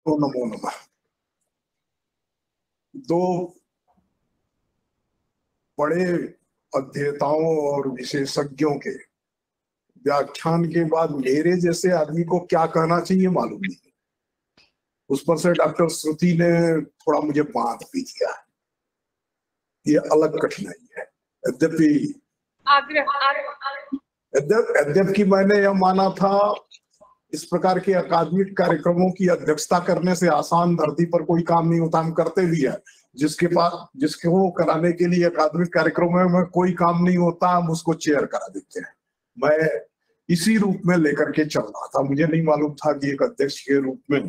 तो नमो नमः। दो बड़े अध्येताओं और विशेषज्ञों के व्याख्यान के बाद मेरे जैसे आदमी को क्या कहना चाहिए मालूम नहीं। उस पर से डॉक्टर श्रुति ने थोड़ा मुझे बांध भी दिया। ये अलग कठिनाई है। यद्यपि मैंने यह माना था इस प्रकार के अकादमिक कार्यक्रमों की अध्यक्षता करने से आसान धरती पर कोई काम नहीं होता। हम करते भी है। जिसको कराने के लिए अकादमिक कार्यक्रमों में कोई काम नहीं होता, हम उसको चेयर करा देते हैं। मैं इसी रूप में लेकर के चल रहा था। मुझे नहीं मालूम था कि एक अध्यक्ष के रूप में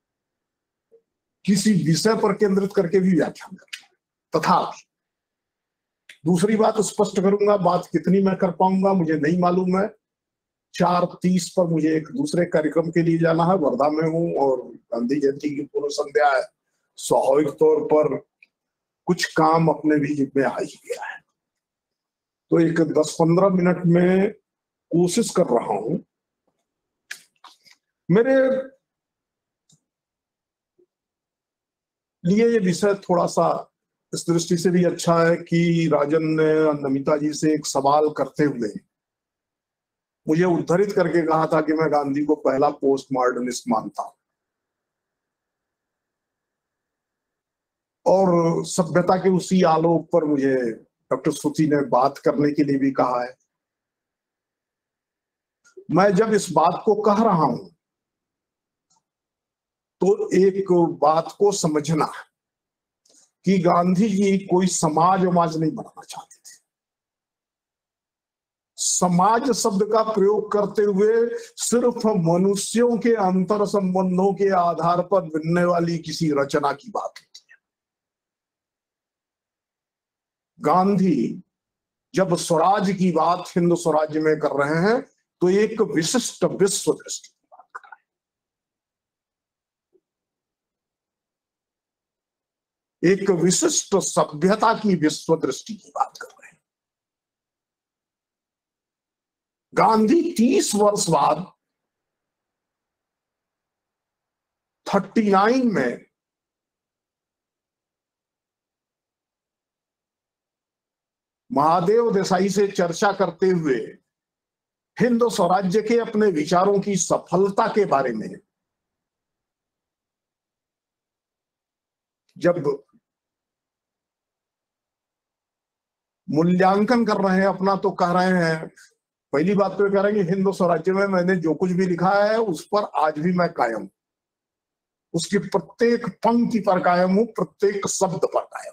किसी विषय पर केंद्रित करके भी व्याख्यान करना। तथा दूसरी बात स्पष्ट करूंगा, बात कितनी मैं कर पाऊंगा मुझे नहीं मालूम है। 4:30 पर मुझे एक दूसरे कार्यक्रम के लिए जाना है। वर्धा में हूँ और गांधी जयंती की पूर्व संध्या है। स्वाभाविक तौर पर कुछ काम अपने भी जिम्मे आ ही गया है, तो एक 10-15 मिनट में कोशिश कर रहा हूं। मेरे लिए ये विषय थोड़ा सा इस दृष्टि से भी अच्छा है कि राजन ने नमिता जी से एक सवाल करते हुए मुझे उद्धृत करके कहा था कि मैं गांधी को पहला पोस्ट मॉडर्निस्ट मानता हूं, और सभ्यता के उसी आलोक पर मुझे डॉक्टर श्रुति ने बात करने के लिए भी कहा है। मैं जब इस बात को कह रहा हूं तो एक बात को समझना कि गांधी जी कोई समाज नहीं बनाना चाहते थे। समाज शब्द का प्रयोग करते हुए सिर्फ मनुष्यों के अंतर संबंधों के आधार पर बनने वाली किसी रचना की बात होती है। गांधी जब स्वराज की बात हिंदू स्वराज्य में कर रहे हैं तो एक विशिष्ट विश्व दृष्टि की बात कर रहे हैं, एक विशिष्ट सभ्यता की विश्व दृष्टि की बात कर रहे हैं। गांधी 30 वर्ष बाद 39 में महादेव देसाई से चर्चा करते हुए हिंदू स्वराज्य के अपने विचारों की सफलता के बारे में जब मूल्यांकन कर रहे हैं अपना, तो कह रहे हैं, पहली बात तो कह रहे हैं कि हिंदू स्वराज्य में मैंने जो कुछ भी लिखा है उस पर आज भी मैं कायम हूं, उसकी प्रत्येक पंक्ति पर कायम हूं, प्रत्येक शब्द पर कायम।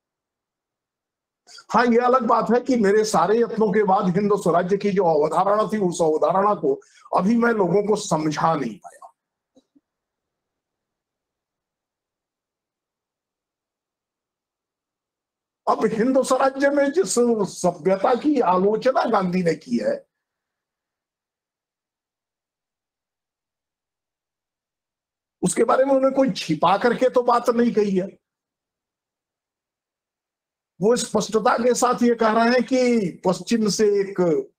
हाँ, ये अलग बात है कि मेरे सारे यत्नों के बाद हिंदू स्वराज्य की जो अवधारणा थी उस अवधारणा को अभी मैं लोगों को समझा नहीं पाया। अब हिंदू स्वराज्य में जिस सभ्यता की आलोचना गांधी ने की है उसके बारे में उन्होंने कोई छिपा करके तो बात नहीं कही है। वो स्पष्टता के साथ ये कह रहे हैं कि पश्चिम से एक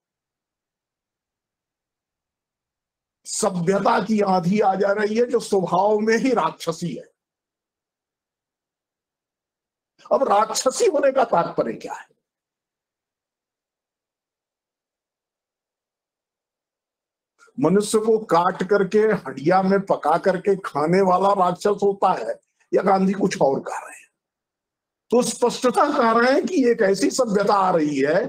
सभ्यता की आंधी आ जा रही है जो स्वभाव में ही राक्षसी है। अब राक्षसी होने का तात्पर्य क्या है? मनुष्य को काट करके हंडिया में पका करके खाने वाला राक्षस होता है, या गांधी कुछ और कह रहे हैं? तो स्पष्टता कह रहे हैं कि एक ऐसी सभ्यता आ रही है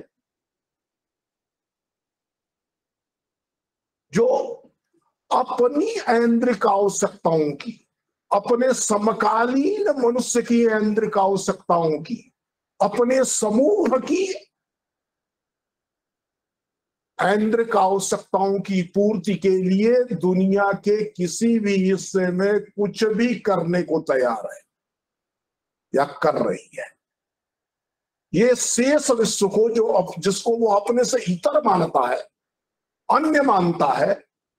जो अपनी ऐन्द्रिक आवश्यकताओं की, अपने समकालीन मनुष्य की ऐन्द्रिक आवश्यकताओं की, अपने समूह की ऐन्द्रिक आवश्यकताओं की पूर्ति के लिए दुनिया के किसी भी हिस्से में कुछ भी करने को तैयार है या कर रही है। ये शेष विश्व को जो जिसको वो अपने से इतर मानता है, अन्य मानता है,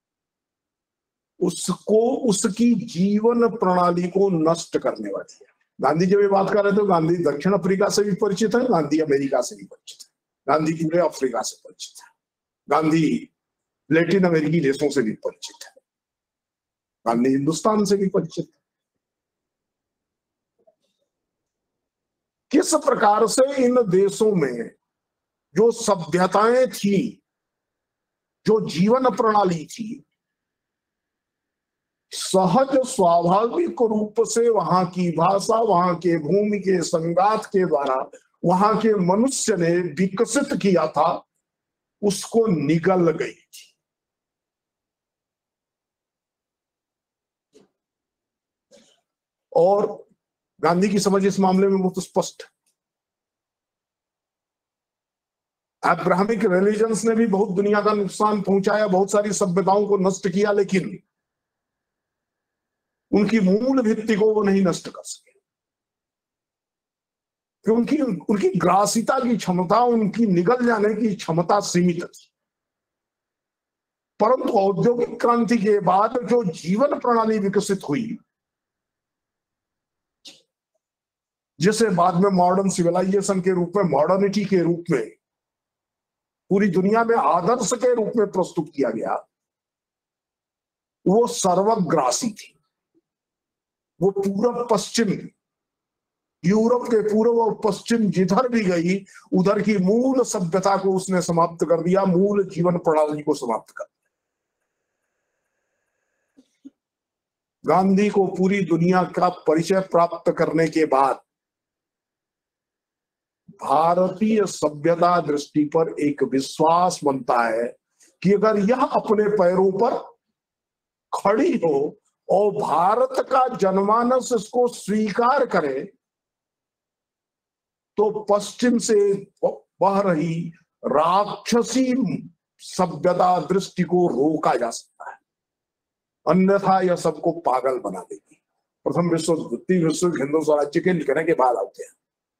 उसको उसकी जीवन प्रणाली को नष्ट करने वाली है। गांधी जब ये बात कर रहे थे, गांधी दक्षिण अफ्रीका से भी परिचित है, गांधी अमेरिका से भी परिचित है, गांधी पूरे अफ्रीका से परिचित है, गांधी लैटिन अमेरिकी देशों से भी परिचित है, गांधी हिंदुस्तान से भी परिचित है। किस प्रकार से इन देशों में जो सभ्यताएं थी, जो जीवन प्रणाली थी, सहज स्वाभाविक रूप से वहां की भाषा, वहां के भूमि के संगात के द्वारा वहां के मनुष्य ने विकसित किया था, उसको निगल गई थी। और गांधी की समझ इस मामले में बहुत स्पष्ट। अब्राहमिक रिलीजन्स ने भी बहुत दुनिया का नुकसान पहुंचाया, बहुत सारी सभ्यताओं को नष्ट किया, लेकिन उनकी मूल भित्ति को वो नहीं नष्ट कर सके, क्योंकि उनकी ग्रासिता की क्षमता, उनकी निगल जाने की क्षमता सीमित थी। परंतु औद्योगिक क्रांति के बाद जो जीवन प्रणाली विकसित हुई, जिसे बाद में मॉडर्न सिविलाइजेशन के रूप में, मॉडर्निटी के रूप में पूरी दुनिया में आदर्श के रूप में प्रस्तुत किया गया, वो सर्वग्रासी थी। वो पूर्व पश्चिम, यूरोप के पूर्व और पश्चिम जिधर भी गई, उधर की मूल सभ्यता को उसने समाप्त कर दिया, मूल जीवन प्रणाली को समाप्त कर दिया। गांधी को पूरी दुनिया का परिचय प्राप्त करने के बाद भारतीय सभ्यता दृष्टि पर एक विश्वास बनता है कि अगर यह अपने पैरों पर खड़ी हो और भारत का जनमानस इसको स्वीकार करे, तो पश्चिम से बह रही राक्षसी सभ्यता दृष्टि को रोका जा सकता है, अन्यथा यह सबको पागल बना देगी। प्रथम विश्व युद्ध, द्वितीय विश्व युद्ध हिंदू स्वराज्य के लिखने के बाद आते हैं।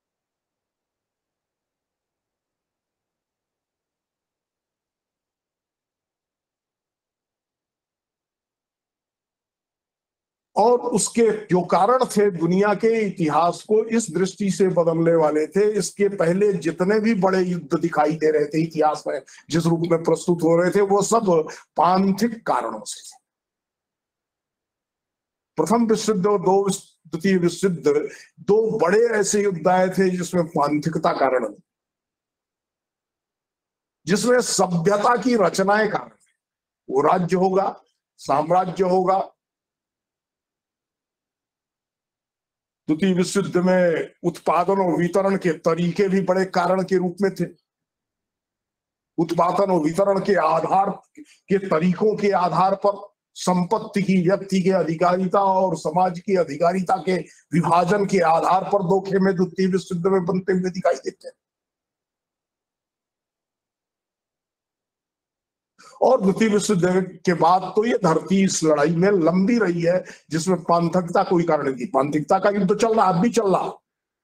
और उसके जो कारण थे, दुनिया के इतिहास को इस दृष्टि से बदलने वाले थे। इसके पहले जितने भी बड़े युद्ध दिखाई दे रहे थे इतिहास में, जिस रूप में प्रस्तुत हो रहे थे, वो सब पांथिक कारणों से थे। प्रथम विश्व युद्ध और द्वितीय विश्व युद्ध, दो बड़े ऐसे युद्ध आए थे जिसमें पांथिकता कारण, जिसमें सभ्यता की रचनाएं कारण। वो राज्य होगा, साम्राज्य होगा। द्वितीय विश्व युद्ध में उत्पादन और वितरण के तरीके भी बड़े कारण के रूप में थे। उत्पादन और वितरण के आधार के तरीकों के आधार पर संपत्ति की, व्यक्ति के अधिकारिता और समाज की अधिकारिता के विभाजन के आधार पर दो खेमे द्वितीय विश्व युद्ध में बनते हुए दिखाई देते हैं। और द्वितीय विश्व युद्ध के बाद तो ये धरती इस लड़ाई में लंबी रही है, जिसमें पांथिकता कोई कारण नहीं। पांथिकता का युद्ध चल रहा, अब भी चल रहा,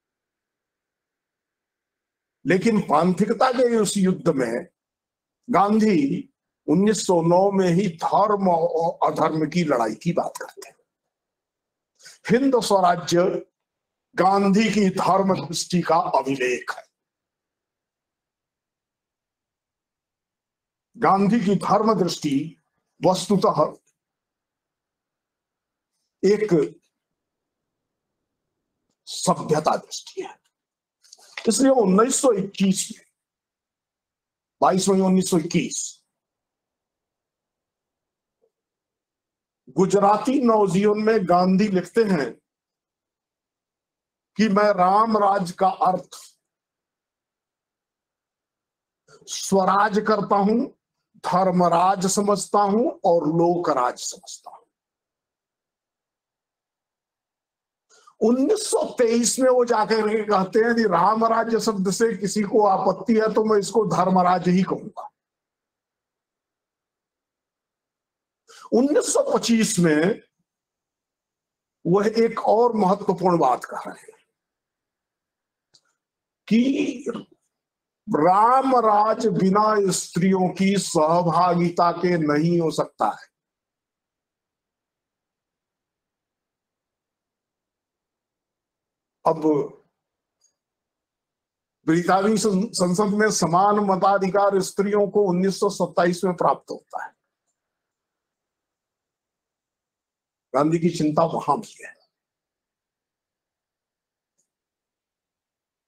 लेकिन पांथिकता के उस युद्ध में गांधी 1909 में ही धर्म और अधर्म की लड़ाई की बात करते हैं। हिंद स्वराज्य गांधी की धर्म दृष्टि का अभिलेख है। गांधी की धर्म दृष्टि वस्तुतः एक सभ्यता दृष्टि है। इसलिए 1921 में, 22 मई 1921, गुजराती नवजीवन में गांधी लिखते हैं कि मैं राम राज का अर्थ स्वराज करता हूं, धर्मराज समझता हूं और लोकराज समझता हूं। 1923 में वो जाकर कहते हैं कि राम राज्य शब्द से किसी को आपत्ति है तो मैं इसको धर्मराज ही कहूंगा। 1925 में वह एक और महत्वपूर्ण बात कह रहे हैं कि राम राज बिना स्त्रियों की सहभागिता के नहीं हो सकता है। अब ब्रितानी संसद में समान मताधिकार स्त्रियों को 1927 में प्राप्त होता है। गांधी की चिंता वहां भी है।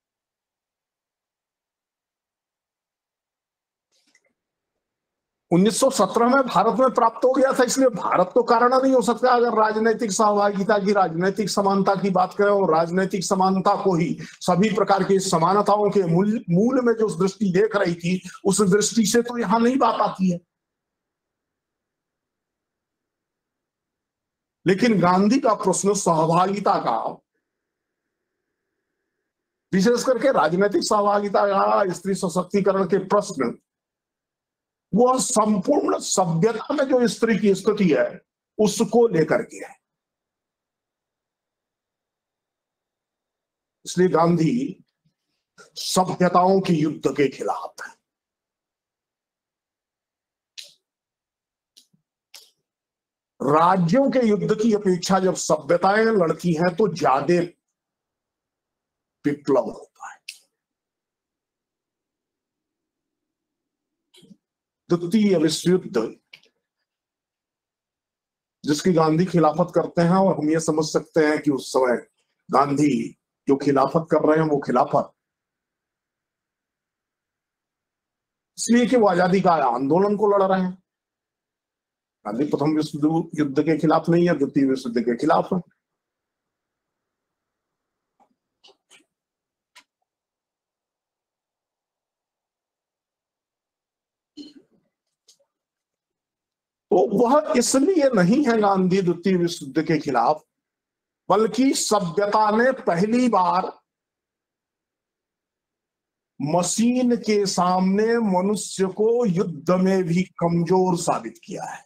1917 में भारत में प्राप्त हो गया था, इसलिए भारत तो कारण नहीं हो सकता। अगर राजनीतिक सहभागिता की, राजनीतिक समानता की बात करें और राजनीतिक समानता को ही सभी प्रकार की समानताओं के मूल में जो दृष्टि देख रही थी, उस दृष्टि से तो यहां नहीं बात आती है। लेकिन गांधी का प्रश्न सहभागिता का, विशेष करके राजनीतिक सहभागिता या स्त्री सशक्तिकरण के प्रश्न, वह संपूर्ण सभ्यता में जो स्त्री की स्थिति है उसको लेकर के है। इसलिए गांधी सभ्यताओं के युद्ध के खिलाफ है। राज्यों के युद्ध की अपेक्षा जब सभ्यताएं लड़ती हैं तो ज्यादा विप्लव होता है। द्वितीय विश्व युद्ध जिसकी गांधी खिलाफत करते हैं, और हम ये समझ सकते हैं कि उस समय गांधी जो खिलाफत कर रहे हैं वो खिलाफत इसलिए कि वो आजादी का आंदोलन को लड़ रहे हैं। गांधी प्रथम विश्व युद्ध के खिलाफ नहीं है, द्वितीय विश्व युद्ध के खिलाफ है। तो वह इसलिए नहीं है गांधी द्वितीय विश्व युद्ध के खिलाफ, बल्कि सभ्यता ने पहली बार मशीन के सामने मनुष्य को युद्ध में भी कमजोर साबित किया है।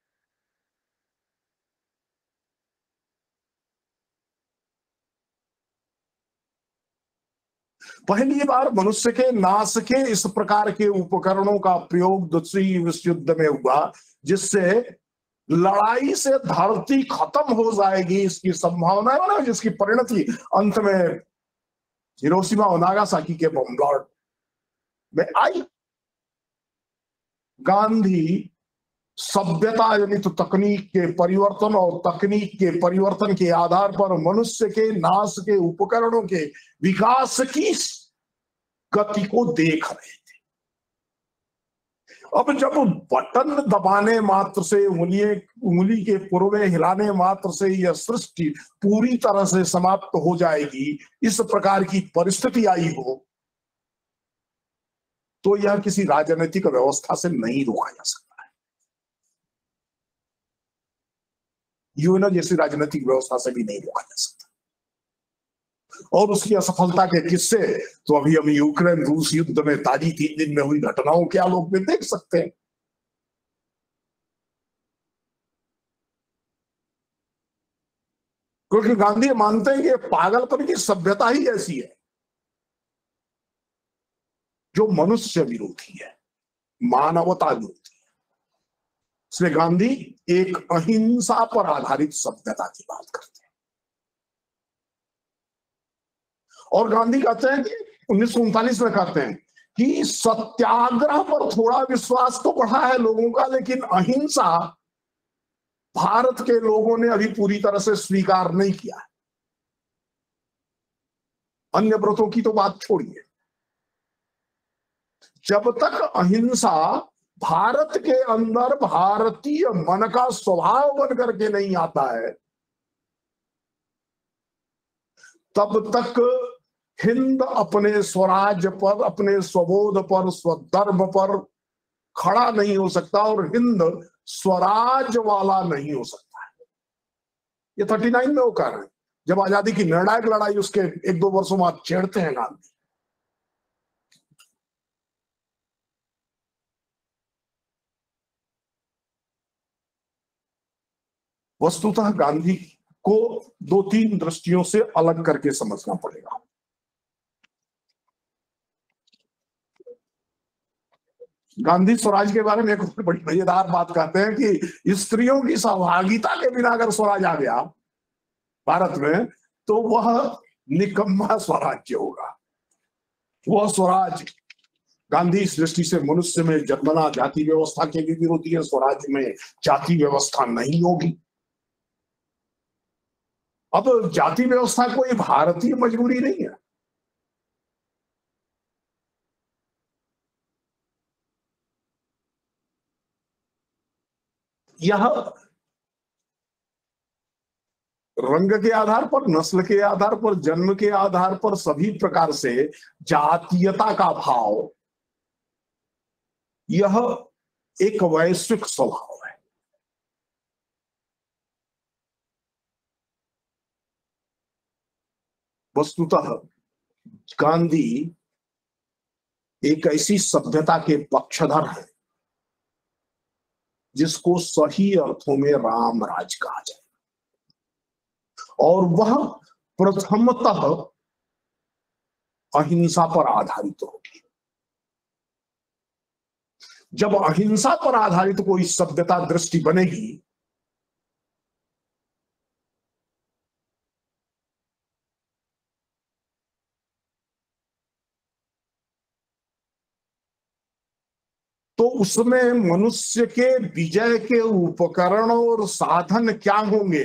पहली बार मनुष्य के नाश के इस प्रकार के उपकरणों का प्रयोग द्वितीय विश्व युद्ध में हुआ, जिससे लड़ाई से धरती खत्म हो जाएगी इसकी संभावना है ना, जिसकी परिणति अंत में हिरोशिमा और नागासाकी के बम ब्लास्ट में आई। गांधी सभ्यता यानी तो तकनीक के परिवर्तन और तकनीक के परिवर्तन के आधार पर मनुष्य के नाश के उपकरणों के विकास की गति को देख रहे थे। अब जब बटन दबाने मात्र से, उंगली के पुरवे हिलाने मात्र से यह सृष्टि पूरी तरह से समाप्त हो जाएगी, इस प्रकार की परिस्थिति आई हो, तो यह किसी राजनीतिक व्यवस्था से नहीं रोका जा सकता है। यूएन जैसी राजनीतिक व्यवस्था से भी नहीं रोका जा सकता। और उसकी असफलता के किस्से तो अभी हम यूक्रेन रूस युद्ध में ताजी 3 दिन में हुई घटनाओं के आलोक में देख सकते हैं। क्योंकि गांधी मानते हैं कि पागलपन की सभ्यता ही ऐसी है जो मनुष्य विरोधी है, मानवता विरोधी है। इसलिए गांधी एक अहिंसा पर आधारित सभ्यता की बात करते हैं। और गांधी कहते हैं कि 1939 में कहते हैं कि सत्याग्रह पर थोड़ा विश्वास तो बढ़ा है लोगों का, लेकिन अहिंसा भारत के लोगों ने अभी पूरी तरह से स्वीकार नहीं किया है। अन्य व्रतों की तो बात छोड़िए, जब तक अहिंसा भारत के अंदर भारतीय मन का स्वभाव बन करके नहीं आता है, तब तक हिंद अपने स्वराज पर, अपने स्वबोध पर, स्वधर्म पर खड़ा नहीं हो सकता और हिंद स्वराज वाला नहीं हो सकता है। ये 39 में वो कह रहे हैं, जब आजादी की निर्णायक लड़ाई उसके 1-2 वर्षों बाद छेड़ते हैं गांधी। वस्तुतः गांधी को 2-3 दृष्टियों से अलग करके समझना पड़ेगा। गांधी स्वराज के बारे में एक बड़ी मजेदार बात कहते हैं कि स्त्रियों की सहभागिता के बिना अगर स्वराज आ गया भारत में तो वह निकम्मा स्वराज्य होगा। वह स्वराज, गांधी इस दृष्टि से मनुष्य में जन्मना जाति व्यवस्था के भी विरोधी है। स्वराज में जाति व्यवस्था नहीं होगी। अब जाति व्यवस्था कोई भारतीय मजबूरी नहीं है। यह रंग के आधार पर, नस्ल के आधार पर, जन्म के आधार पर, सभी प्रकार से जातीयता का भाव, यह एक वैश्विक स्वभाव है। वस्तुतः गांधी एक ऐसी सभ्यता के पक्षधर है जिसको सही अर्थों में राम राज कहा जाए, और वह प्रथमतः अहिंसा पर आधारित होगी। जब अहिंसा पर आधारित कोई सभ्यता दृष्टि बनेगी तो उसमें मनुष्य के विजय के उपकरण और साधन क्या होंगे,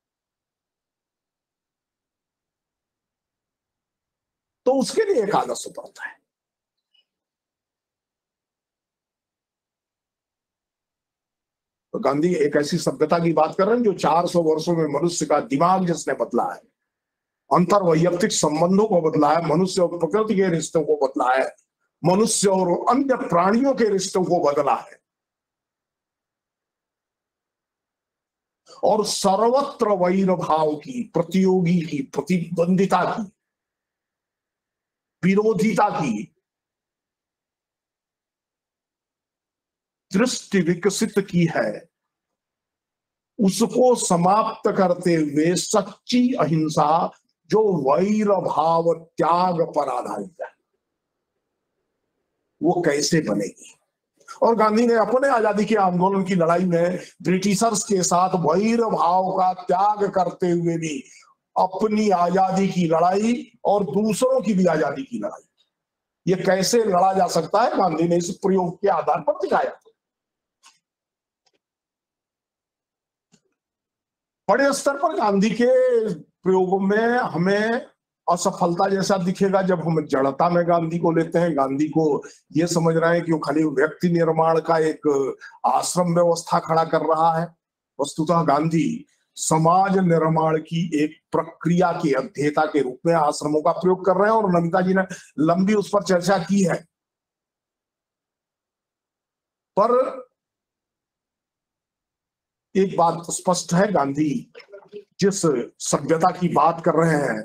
तो उसके लिए एक आदर्श बनता है। तो गांधी एक ऐसी सभ्यता की बात कर रहे हैं जो 400 वर्षों में मनुष्य का दिमाग जिसने बदला है, अंतर वैयक्तिक संबंधों को बदला है, मनुष्य और प्रकृति के रिश्तों को बदला है, मनुष्य और अन्य प्राणियों के रिश्तों को बदला है, और सर्वत्र वैर भाव की, प्रतियोगी की, प्रतिद्वंदिता की, विरोधिता की दृष्टि विकसित की है। उसको समाप्त करते हुए सच्ची अहिंसा जो वैर भाव त्याग पर आधारित है, वो कैसे बनेगी। और गांधी ने अपने आजादी के आंदोलन की लड़ाई में ब्रिटिशर्स के साथ वैर भाव का त्याग करते हुए भी अपनी आजादी की लड़ाई और दूसरों की भी आजादी की लड़ाई, ये कैसे लड़ा जा सकता है, गांधी ने इस प्रयोग के आधार पर दिखाया। बड़े स्तर पर गांधी के प्रयोगों में हमें असफलता जैसा दिखेगा जब हम जड़ता में गांधी को लेते हैं, गांधी को ये समझ रहे हैं कि वो खाली व्यक्ति निर्माण का एक आश्रम व्यवस्था खड़ा कर रहा है। वस्तुतः गांधी समाज निर्माण की एक प्रक्रिया के अध्येता के रूप में आश्रमों का प्रयोग कर रहे हैं, और नमिता जी ने लंबी उस पर चर्चा की है। पर एक बात स्पष्ट है, गांधी जिस सभ्यता की बात कर रहे हैं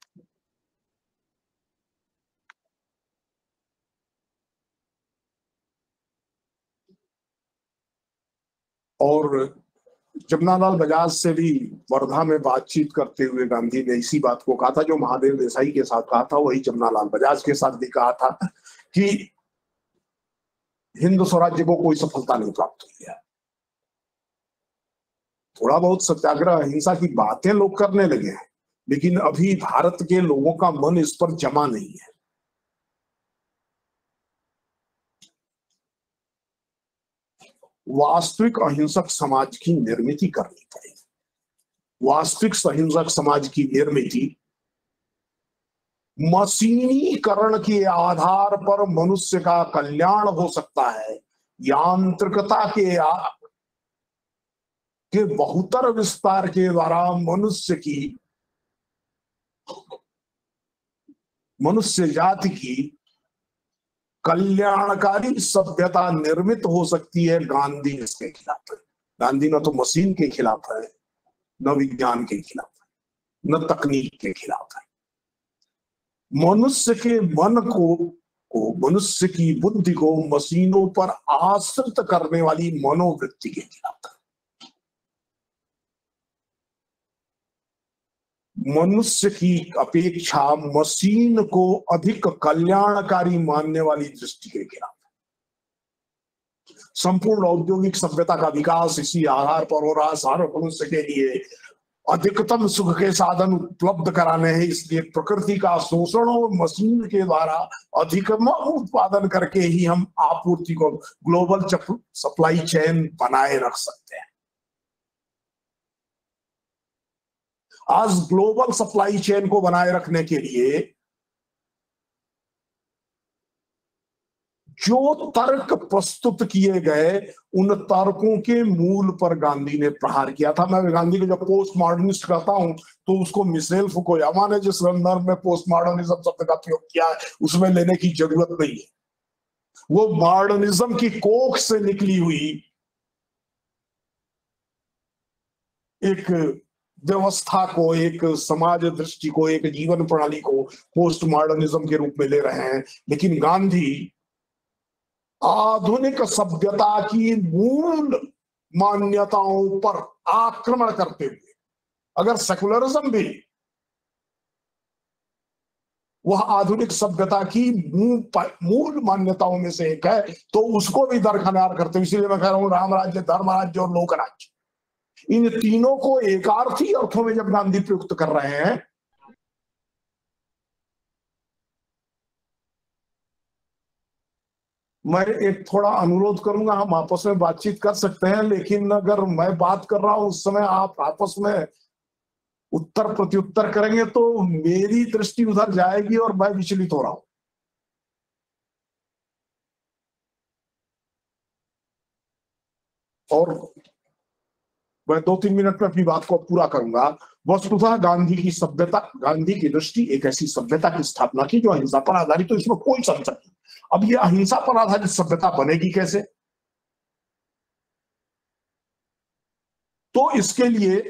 और जमनालाल बजाज से भी वर्धा में बातचीत करते हुए गांधी ने इसी बात को कहा था जो महादेव देसाई के साथ कहा था, वही जमनालाल बजाज के साथ भी कहा था कि हिंद स्वराज्य को कोई सफलता नहीं प्राप्त हुई है। थोड़ा बहुत सत्याग्रह अहिंसा की बातें लोग करने लगे हैं, लेकिन अभी भारत के लोगों का मन इस पर जमा नहीं है। वास्तविक अहिंसक समाज की निर्मित करनी पड़ेगी। वास्तविक अहिंसक समाज की निर्मित मशीनीकरण के आधार पर मनुष्य का कल्याण हो सकता है। यांत्रिकता के बहुतर विस्तार के द्वारा मनुष्य जाति की कल्याणकारी सभ्यता निर्मित हो सकती है। गांधी इसके खिलाफ है। गांधी न तो मशीन के खिलाफ है, न विज्ञान के खिलाफ है, न तकनीक के खिलाफ है। मनुष्य के मन को मनुष्य की बुद्धि को मशीनों पर आश्रित करने वाली मनोवृत्ति के खिलाफ है। मनुष्य की अपेक्षा मशीन को अधिक कल्याणकारी मानने वाली दृष्टि के खिलाफ। संपूर्ण औद्योगिक सभ्यता का विकास इसी आधार पर हो रहा। सारे मनुष्य के लिए अधिकतम सुख के साधन उपलब्ध कराने हैं, इसलिए प्रकृति का शोषण और मशीन के द्वारा अधिकतम उत्पादन करके ही हम आपूर्ति को ग्लोबल सप्लाई चेन बनाए रख सकते हैं। आज ग्लोबल सप्लाई चेन को बनाए रखने के लिए जो तर्क प्रस्तुत किए गए उन तर्कों के मूल पर गांधी ने प्रहार किया था। मैं गांधी को जब पोस्ट मॉडर्निस्ट कहता हूं तो उसको मिशेल फुकुयामा ने जिस संदर्भ में पोस्ट मॉडर्निज्म शब्द का प्रयोग किया है उसमें लेने की जरूरत नहीं है। वो मॉडर्निज्म की कोख से निकली हुई एक व्यवस्था को, एक समाज दृष्टि को, एक जीवन प्रणाली को पोस्ट मॉडर्निज्म के रूप में ले रहे हैं। लेकिन गांधी आधुनिक सभ्यता की मूल मान्यताओं पर आक्रमण करते हुए, अगर सेकुलरिज्म भी वह आधुनिक सभ्यता की मूल मान्यताओं में से एक है, तो उसको भी दरकिनार करते हुए, इसलिए मैं कह रहा हूं राम राज्य, धर्म राज्य और लोक राज्य, इन तीनों को एकार्थी अर्थों में जब गांधी प्रयुक्त कर रहे हैं, मैं एक थोड़ा अनुरोध करूंगा, हम आपस में बातचीत कर सकते हैं, लेकिन अगर मैं बात कर रहा हूं उस समय आप आपस में उत्तर प्रत्युत्तर करेंगे तो मेरी दृष्टि उधर जाएगी और मैं विचलित हो रहा हूं। और मैं 2-3 मिनट में अपनी बात को पूरा करूंगा। वस्तुतः गांधी की सभ्यता, गांधी की दृष्टि एक ऐसी सभ्यता की स्थापना की जो अहिंसा पर आधारित, तो इसमें कोई संशय नहीं। अब ये अहिंसा पर आधारित सभ्यता बनेगी कैसे? तो इसके लिए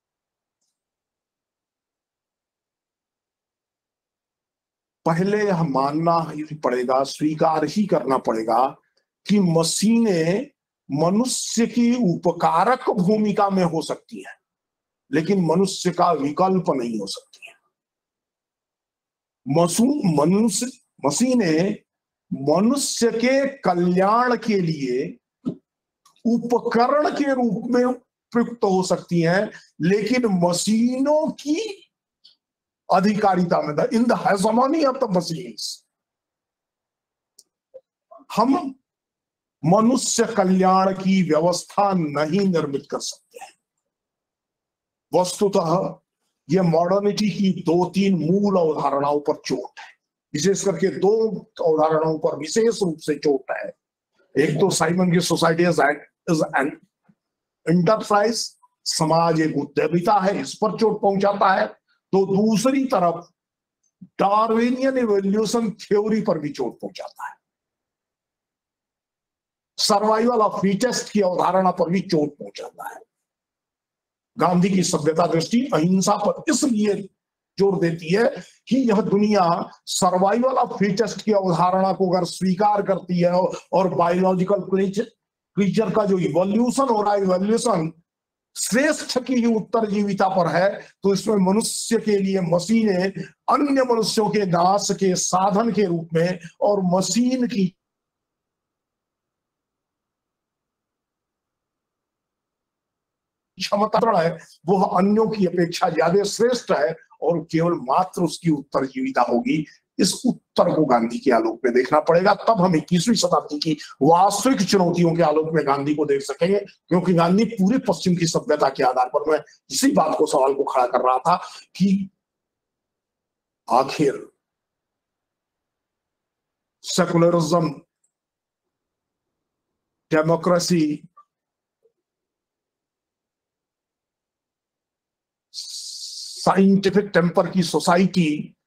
पहले यह मानना ही पड़ेगा, स्वीकार ही करना पड़ेगा कि मशीनें मनुष्य की उपकारक भूमिका में हो सकती है, लेकिन मनुष्य का विकल्प नहीं हो सकती है। मशीनें मनुष्य के कल्याण के लिए उपकरण के रूप में प्रयुक्त हो सकती हैं, लेकिन मशीनों की अधिकारिता में, in the hegemony of the machines, हम मनुष्य कल्याण की व्यवस्था नहीं निर्मित कर सकते हैं। वस्तुतः यह मॉडर्निटी की 2-3 मूल अवधारणाओं पर चोट है, विशेष करके 2 अवधारणाओं पर विशेष रूप से चोट है। एक तो साइमन की सोसाइटी इज एन एंटरप्राइज, समाज एक उद्यमिता है, इस पर चोट पहुंचाता है। तो दूसरी तरफ डार्विनियन इवोल्यूशन थ्योरी पर भी चोट पहुंचाता है, सर्वाइवल ऑफ फिटेस्ट की अवधारणा पर भी चोट पहुंचाता है। गांधी की सभ्यता दृष्टि अहिंसा पर इसलिए जोर देती है कि यह दुनिया सर्वाइवल ऑफ फिटेस्ट की अवधारणा को अगर स्वीकार करती है और बायोलॉजिकल क्रीचर का जो इवोल्यूशन हो रहा है, इवोल्यूशन श्रेष्ठ की उत्तरजीविता पर है, तो इसमें मनुष्य के लिए मशीनें अन्य मनुष्यों के नाश के साधन के रूप में और मशीन की क्षमता है वह अन्यों की अपेक्षा ज्यादा श्रेष्ठ है और केवल मात्र उसकी उत्तरजीविता होगी। इस उत्तर को गांधी के आलोक में देखना पड़ेगा, तब हम 21वीं शताब्दी की वास्तविक चुनौतियों के आलोक में गांधी को देख सकेंगे। क्योंकि गांधी पूरे पश्चिम की सभ्यता के आधार पर, मैं इसी बात को, सवाल को खड़ा कर रहा था कि आखिर सेकुलरिज्म, डेमोक्रेसी, साइंटिफिक टेम्पर की सोसाइटी,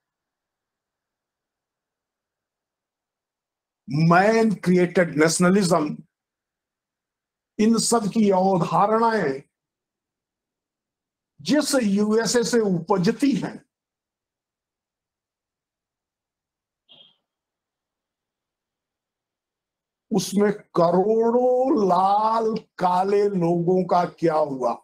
मैन क्रिएटेड नेशनलिज्म, इन सब की अवधारणाएं जिस यूएसए से उपजती हैं, उसमें करोड़ों लाल काले लोगों का क्या हुआ?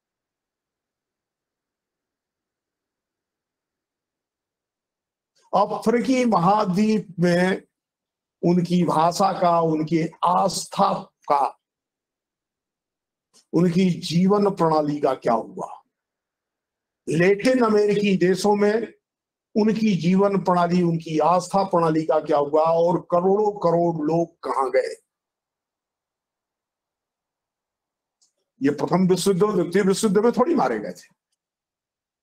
अफ्रीकी महाद्वीप में उनकी भाषा का, उनकी आस्था का, उनकी जीवन प्रणाली का क्या हुआ? लैटिन अमेरिकी देशों में उनकी जीवन प्रणाली, उनकी आस्था प्रणाली का क्या हुआ? और करोड़ों करोड़ लोग कहां गए? ये प्रथम विश्व युद्ध, द्वितीय विश्व युद्ध में थोड़ी मारे गए थे।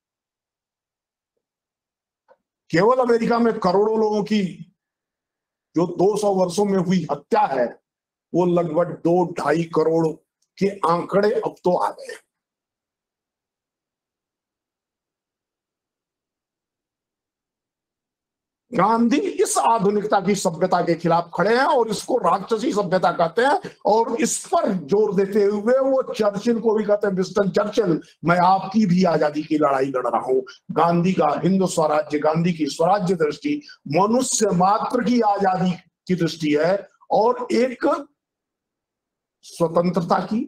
केवल अमेरिका में करोड़ों लोगों की जो 200 वर्षों में हुई हत्या है वो लगभग 2-2.5 करोड़ के आंकड़े अब तो आ गए। गांधी इस आधुनिकता की सभ्यता के खिलाफ खड़े हैं और इसको राक्षसी सभ्यता कहते हैं, और इस पर जोर देते हुए वो चर्चिल को भी कहते हैं, विंस्टन चर्चिल, मैं आपकी भी आजादी की लड़ाई लड़ रहा हूं। गांधी का हिंदू स्वराज्य, गांधी की स्वराज्य दृष्टि मनुष्य मात्र की आजादी की दृष्टि है और एक स्वतंत्रता की,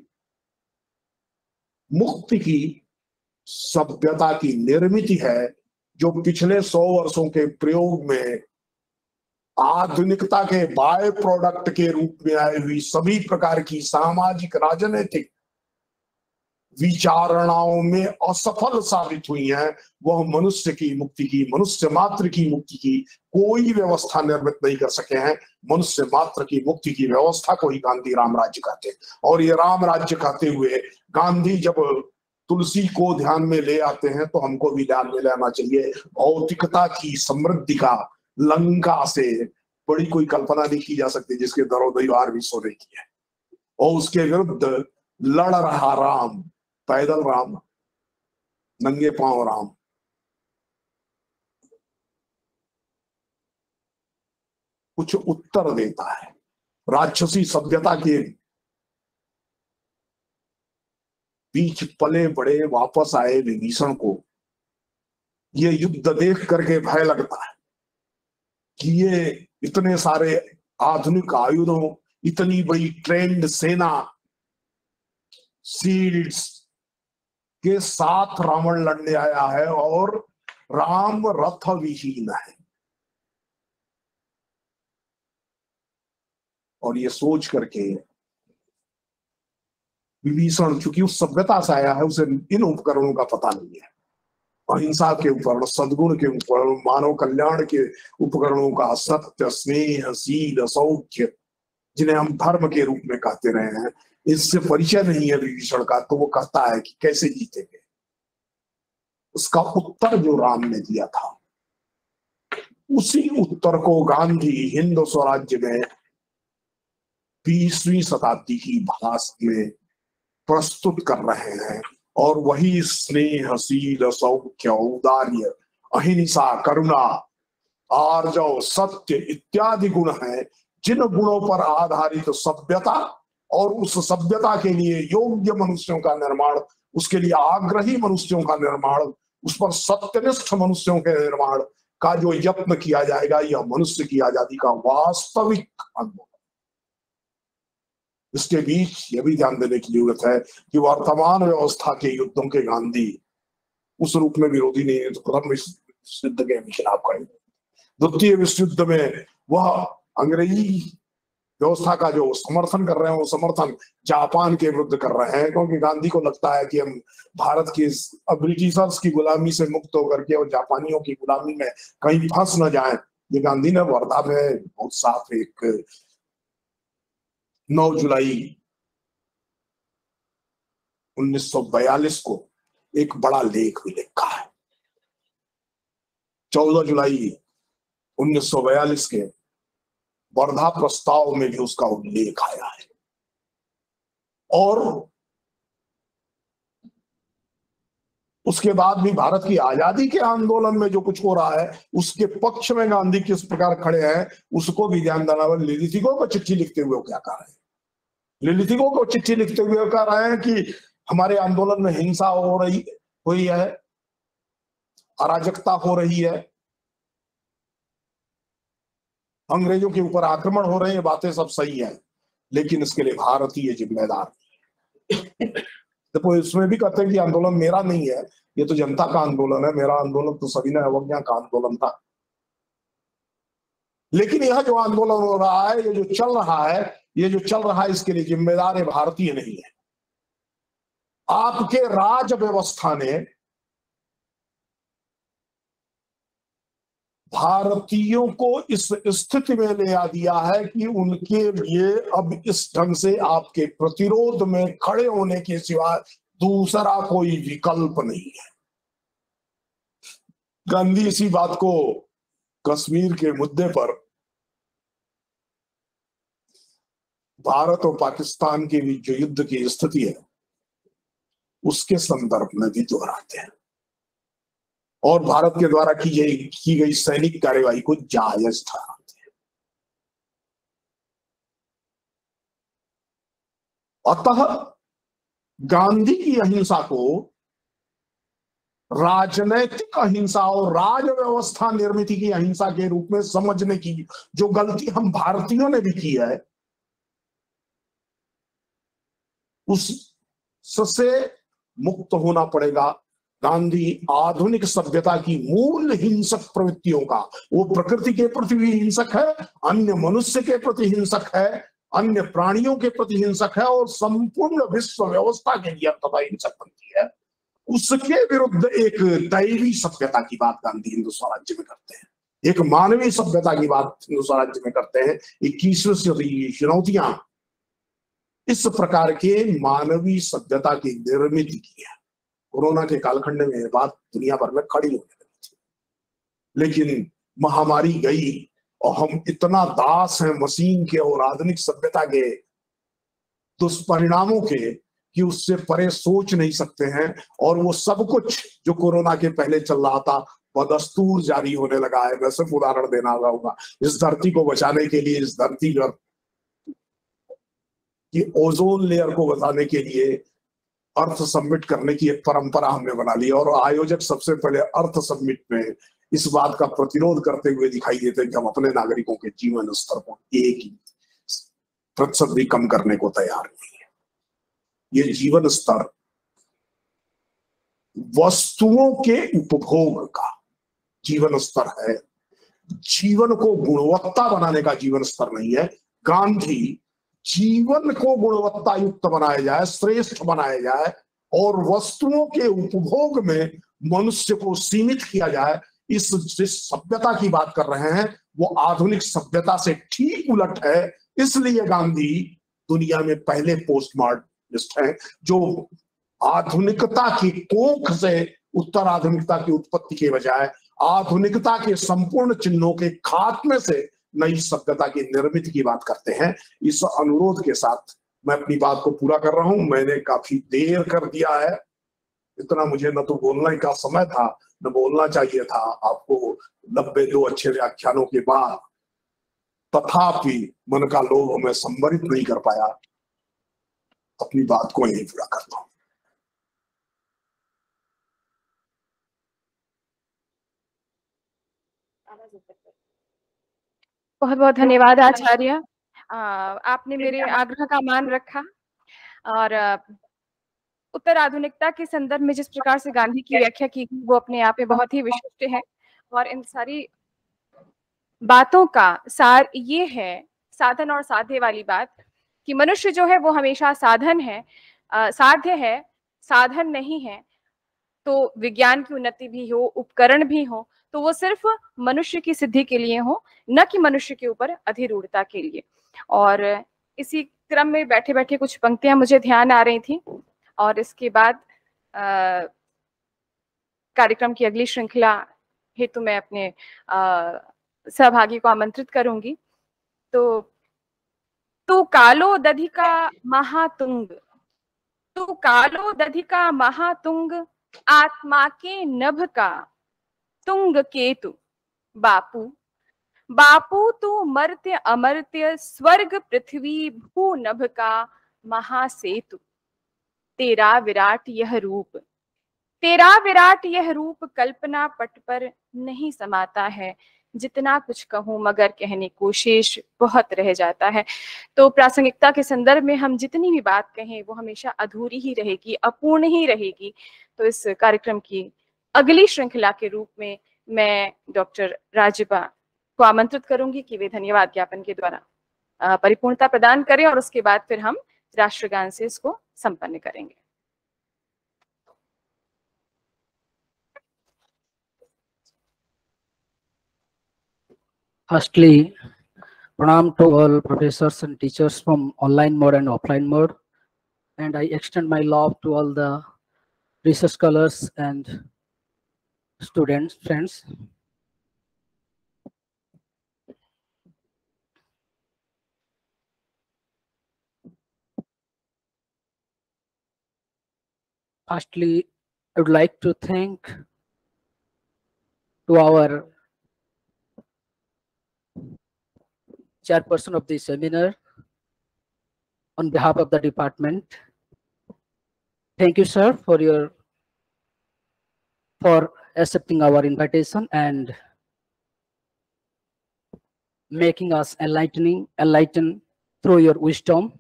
मुक्ति की, सभ्यता की निर्मित है, जो पिछले 100 वर्षों के प्रयोग में आधुनिकता के बाय प्रोडक्ट के रूप में आई हुई सभी प्रकार की सामाजिक राजनीतिक विचारणाओं में असफल साबित हुई हैं। वह मनुष्य की मुक्ति की, मनुष्य मात्र की मुक्ति की कोई व्यवस्था निर्मित नहीं कर सके हैं। मनुष्य मात्र की मुक्ति की व्यवस्था को ही गांधी राम राज्य कहते हैं। और ये राम राज्य कहते हुए गांधी जब तुलसी को ध्यान में ले आते हैं तो हमको भी ध्यान में लेना चाहिए। भौतिकता की समृद्धि का लंका से बड़ी कोई कल्पना नहीं की जा सकती जिसके दरोदीवार भी सोने की है, और उसके विरुद्ध लड़ रहा राम, पैदल राम, नंगे पांव राम, कुछ उत्तर देता है। राक्षसी सभ्यता के बीच पले बड़े वापस आए विभीषण को ये युद्ध देख करके भय लगता है कि ये इतने सारे आधुनिक आयुधों, इतनी बड़ी ट्रेंड सेना, शील्ड्स के साथ रावण लड़ने आया है और राम रथ विहीन है। और ये सोच करके विभीषण, चूंकि उस सभ्यता से आया है, उसे इन उपकरणों का पता नहीं है। अहिंसा के उपकरण, सद्गुण के उपकरण, मानव कल्याण के उपकरणों का, सत्य, स्नेह, शील, सौख्य, जिन्हें हम धर्म के रूप में कहते रहे हैं, इससे परिचय नहीं है विभीषण का। तो वो कहता है कि कैसे जीतेंगे। उसका उत्तर जो राम ने दिया था, उसी उत्तर को गांधी हिंद स्वराज्य में 20वीं शताब्दी की भाषा में प्रस्तुत कर रहे हैं। और वही स्नेह, शील, सौख्य, औदार्य, अहिंसा, करुणा, आर्जव, सत्य इत्यादि गुण हैं, जिन गुणों पर आधारित सभ्यता और उस सभ्यता के लिए योग्य मनुष्यों का निर्माण, उसके लिए आग्रही मनुष्यों का निर्माण, उस पर सत्यनिष्ठ मनुष्यों के निर्माण का जो यत्न किया जाएगा, यह मनुष्य की आजादी का वास्तविक अनुभव। इसके बीच यह भी ध्यान देने की जरूरत है कि वर्तमान व्यवस्था के युद्धों के गांधी उस रूप में विरोधी नहीं है तो प्रथम विश्व युद्ध के खिलाफ खड़े। द्वितीय विश्व युद्ध में वह अंग्रेजी व्यवस्था का जो समर्थन कर रहे हैं, वो समर्थन जापान के विरुद्ध कर रहे हैं, क्योंकि गांधी को लगता है कि हम भारत की ब्रिटिशर्स की गुलामी से मुक्त होकर के और जापानियों की गुलामी में कहीं फंस न जाएं। ये गांधी ने वर्धा में बहुत साफ एक 9 जुलाई 1942 को एक बड़ा लेख भी लिखा है। 14 जुलाई 1942 के वर्धा प्रस्ताव में भी उसका उल्लेख आया है। और उसके बाद भी भारत की आजादी के आंदोलन में जो कुछ हो रहा है, उसके पक्ष में गांधी किस प्रकार खड़े हैं, उसको भी ध्यान देना। लिलिथिगो को चिट्ठी लिखते हुए क्या कह रहे हैं? लिलिथिगो को चिट्ठी लिखते हुए कह रहे हैं कि हमारे आंदोलन में हिंसा हुई है, अराजकता हो रही है, अंग्रेजों के ऊपर आक्रमण हो रहे हैं, बातें सब सही है, लेकिन इसके लिए भारतीय जिम्मेदार। देखो, इसमें भी कहते हैं कि आंदोलन मेरा नहीं है, ये तो जनता का आंदोलन है, मेरा आंदोलन तो सविनय अवज्ञा का आंदोलन था। लेकिन यह जो आंदोलन हो रहा है, ये जो चल रहा है, इसके लिए जिम्मेदार है भारतीय नहीं है। आपके राज व्यवस्था ने भारतीयों को इस स्थिति में ले आ दिया है कि उनके लिए अब इस ढंग से आपके प्रतिरोध में खड़े होने के सिवा दूसरा कोई विकल्प नहीं है। गांधी इसी बात को कश्मीर के मुद्दे पर भारत और पाकिस्तान के बीच जो युद्ध की स्थिति है उसके संदर्भ में भी दोहराते हैं और भारत के द्वारा की गई सैनिक कार्यवाही को जायज ठहराते हैं। अतः गांधी की अहिंसा को राजनैतिक अहिंसा और राज व्यवस्था निर्मित की अहिंसा के रूप में समझने की जो गलती हम भारतीयों ने भी की है, उससे मुक्त होना पड़ेगा। गांधी आधुनिक सभ्यता की मूल हिंसक प्रवृत्तियों का, वो प्रकृति के प्रति भी हिंसक है, अन्य मनुष्य के प्रति हिंसक है, अन्य प्राणियों के प्रति हिंसक है और संपूर्ण विश्व व्यवस्था के लिए तथा हिंसक बनती है, उसके विरुद्ध एक दैवी सभ्यता की बात गांधी हिंदू स्वराज्य में करते हैं, एक मानवीय सभ्यता की बात हिंदू स्वराज्य में करते हैं। 21वीं सदी की चुनौतियां इस प्रकार के मानवीय सभ्यता की निर्मित की है। कोरोना के कालखंड में यह बात दुनिया भर में खड़ी होने लगी थी, लेकिन महामारी गई और हम इतना दास हैं मशीन के और आधुनिक सभ्यता के दुष्परिणामों के कि उससे परे सोच नहीं सकते हैं। और वो सब कुछ जो कोरोना के पहले चल रहा था बदस्तूर जारी होने लगा है। मैं सिर्फ उदाहरण देना होगा, इस धरती को बचाने के लिए, इस धरती की ओजोन लेयर को बचाने के लिए अर्थ सबमिट करने की एक परंपरा हमने बना ली और आयोजक सबसे पहले अर्थ सबमिट में इस बात का प्रतिरोध करते हुए दिखाई देते हैं कि हम अपने नागरिकों के जीवन स्तर को 1% भी कम करने को तैयार नहीं है। ये जीवन स्तर वस्तुओं के उपभोग का जीवन स्तर है, जीवन को गुणवत्ता बनाने का जीवन स्तर नहीं है। गांधी जीवन को गुणवत्ता युक्त बनाया जाए, श्रेष्ठ बनाया जाए और वस्तुओं के उपभोग में मनुष्य को सीमित किया जाए, इस जिस सभ्यता की बात कर रहे हैं वो आधुनिक सभ्यता से ठीक उलट है। इसलिए गांधी दुनिया में पहले पोस्ट मॉडर्निस्ट हैं जो आधुनिकता की कोख से उत्तर आधुनिकता की उत्पत्ति के बजाय आधुनिकता के संपूर्ण चिन्हों के खात्मे से नई सभ्यता की निर्मित की बात करते हैं। इस अनुरोध के साथ मैं अपनी बात को पूरा कर रहा हूं। मैंने काफी देर कर दिया है, इतना मुझे न तो बोलने का समय था न बोलना चाहिए था आपको 92 अच्छे व्याख्यानों के बाद, तथापि मन का लोभ मैं संवरित नहीं कर पाया। अपनी बात को यही पूरा करता हूं। बहुत बहुत धन्यवाद आचार्य, आपने मेरे आग्रह का मान रखा और उत्तर आधुनिकता के संदर्भ में जिस प्रकार से गांधी की व्याख्या की वो अपने आप में बहुत ही विशिष्ट है। और इन सारी बातों का सार ये है, साधन और साध्य वाली बात, कि मनुष्य जो है वो हमेशा साधन है, साध्य है, साधन नहीं है। तो विज्ञान की उन्नति भी हो, उपकरण भी हो, तो वो सिर्फ मनुष्य की सिद्धि के लिए हो, न कि मनुष्य के ऊपर अधिरूढ़ता के लिए। और इसी क्रम में बैठे बैठे कुछ पंक्तियां मुझे ध्यान आ रही थी और इसके बाद कार्यक्रम की अगली श्रृंखला हेतु मैं अपने सहभागी को आमंत्रित करूंगी। तो तू कालो दधिका महातुंग, तू कालो दधिका महातुंग, आत्मा के नभ का तुंग केतु, बापू बापू तू मर्त्य अमर्त्य स्वर्ग पृथ्वी भू नभ का महासेतु, तेरा विराट यह रूप, तेरा विराट यह रूप कल्पना पट पर नहीं समाता है, जितना कुछ कहूं मगर कहने को शेष बहुत रह जाता है। तो प्रासंगिकता के संदर्भ में हम जितनी भी बात कहें वो हमेशा अधूरी ही रहेगी, अपूर्ण ही रहेगी। तो इस कार्यक्रम की अगली श्रृंखला के रूप में मैं डॉक्टर राजबा को आमंत्रित करूंगी कि वे धन्यवाद ज्ञापन के द्वारा परिपूर्णता प्रदान करें और उसके बाद फिर हम राष्ट्रगान से इसको संपन्न करेंगे। Firstly, pranam to all professors and teachers from online mode and offline mode, and I extend my love to all the research scholars and students, friends. Firstly, I would like to thank to our chairperson of the seminar on behalf of the department. Thank you, sir, for accepting our invitation and making us enlighten through your wisdom.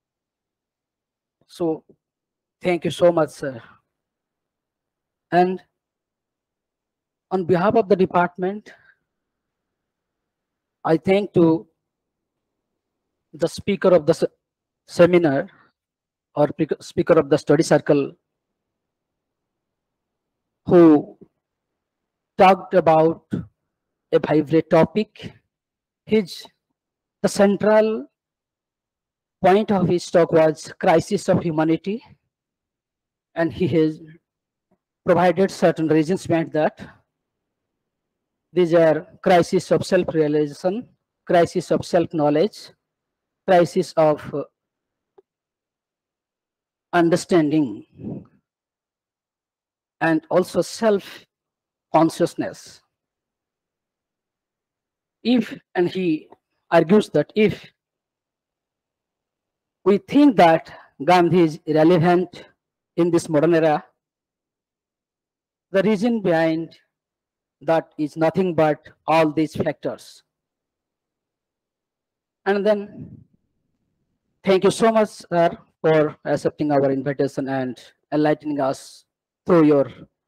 So thank you so much, sir. And on behalf of the department, I thank to the speaker of the seminar or speaker of the study circle who talked about a vibrant topic. The central point of his talk was crisis of humanity, and he has provided certain reasons behind that. These are crisis of self-realization, crisis of self-knowledge, crisis of understanding, and also self-consciousness. And he argues that if we think that Gandhi is irrelevant in this modern era, the reason behind that is nothing but all these factors. And then, thank you so much, sir, for accepting our invitation and enlightening us through your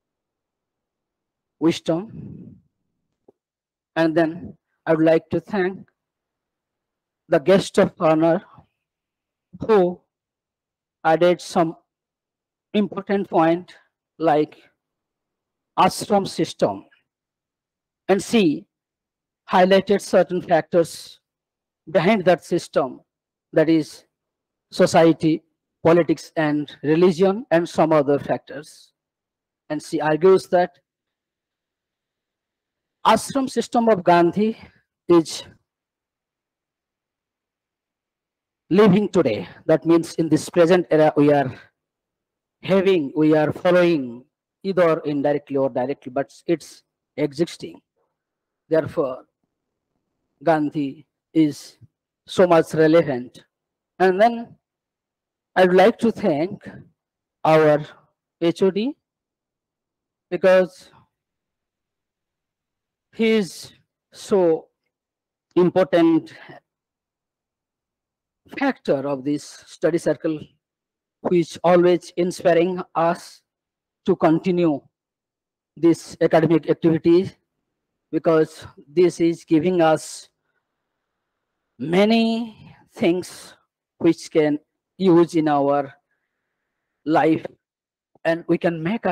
wisdom. And then, I would like to thank the guest of honor who added some important point like ashram system, and she highlighted certain factors behind that system, that is society, politics, and religion, and some other factors. And she argues that ashram system of Gandhi is living today. That means in this present era we are following either indirectly or directly, but it's existing. Therefore, Gandhi is so much relevant. And then I would like to thank our HOD because he is so important factor of this study circle, which always inspiring us to continue this academic activity, because this is giving us many things which can use in our life, and we can make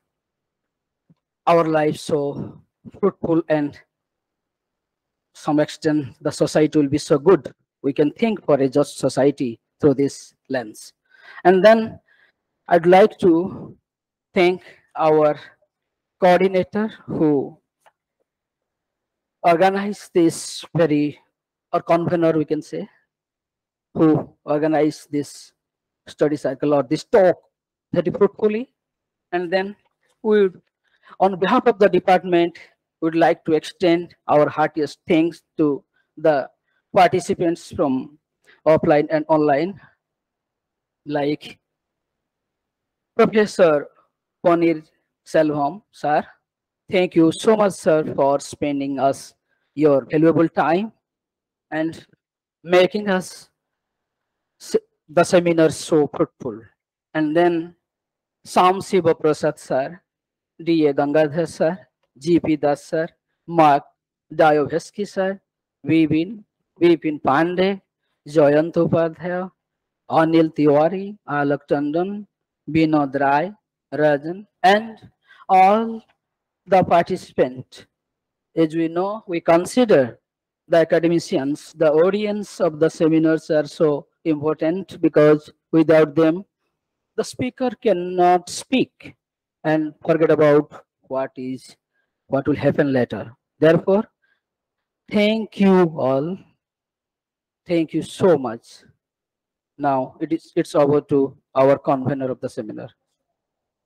our life so fruitful, and some extent the society will be so good. We can think for a just society through this lens. And then I'd like to thank our coordinator who organized this or convener, we can say, who organized this study cycle or this talk very fruitfully. And then we, on behalf of the department, would like to extend our heartiest thanks to the participants from offline and online, like Professor Panir Selvam, sir. Thank you so much, sir, for spending us your valuable time and making us the seminar so fruitful. And then Sam Siva Prasad, sir, D.A. Gangadhar, sir, G.P. Das, sir, Mark Dayovesky, sir, Vipin Pandey, Jayant Upadhyaya, Anil Tiwari, Alak Tandon, Binod Rai, Rajan, and all the participants. As we know, we consider the academicians, the audience of the seminars are so important, because without them, the speaker cannot speak and forget about what will happen later. Therefore, thank you all. Thank you so much. Now it's over to our convener of the seminar.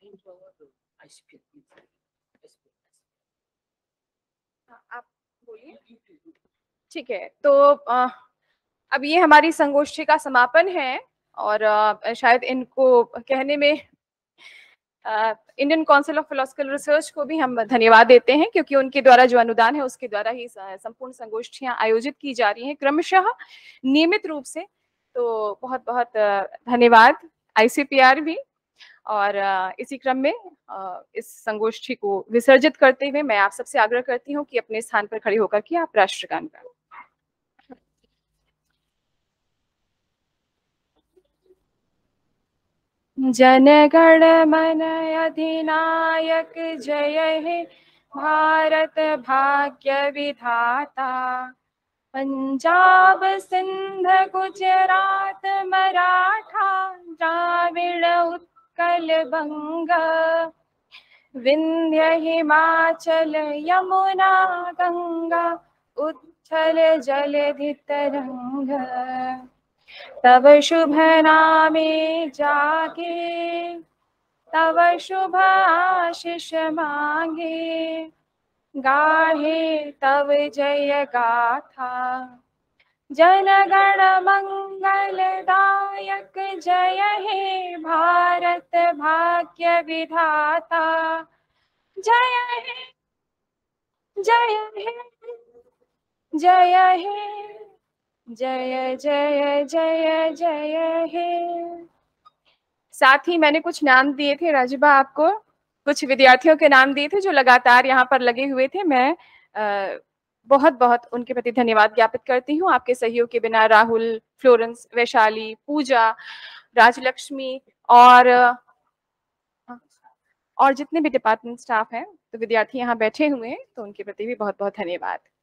आप बोलिए। ठीक है, तो अब ये हमारी संगोष्ठी का समापन है और शायद इनको कहने में Indian council of philosophical research को भी हम धन्यवाद देते हैं, क्योंकि उनके द्वारा जो अनुदान है उसके द्वारा ही संपूर्ण संगोष्ठियां आयोजित की जा रही हैं क्रमशः नियमित रूप से। तो बहुत बहुत धन्यवाद ICPR भी। और इसी क्रम में इस संगोष्ठी को विसर्जित करते हुए मैं आप सबसे आग्रह करती हूँ कि अपने स्थान पर खड़े होकर के आप राष्ट्रगान गाएं। जनगण मन अधिनायक जय हे भारत भाग्य विधाता, पंजाब सिंध गुजरात मराठा द्राविड़ उत्कल बंग, विंध्य हिमाचल यमुना गंगा उच्छल जलधि तरंग, तव शुभ नामे जागे तव शुभ आशीष मांगे, गाहे तव जय गाथा, जनगण मंगलदायक जय हे भारत भाग्य विधाता, जय हे जय हे जय हे जय जय जय जय हे। साथ ही मैंने कुछ नाम दिए थे राजीबा, आपको कुछ विद्यार्थियों के नाम दिए थे जो लगातार यहाँ पर लगे हुए थे। मैं बहुत बहुत उनके प्रति धन्यवाद ज्ञापित करती हूँ। आपके सहयोग के बिना राहुल, फ्लोरेंस, वैशाली, पूजा, राजलक्ष्मी और जितने भी डिपार्टमेंट स्टाफ हैं, तो विद्यार्थी यहाँ बैठे हुए हैं, तो उनके प्रति भी बहुत बहुत धन्यवाद।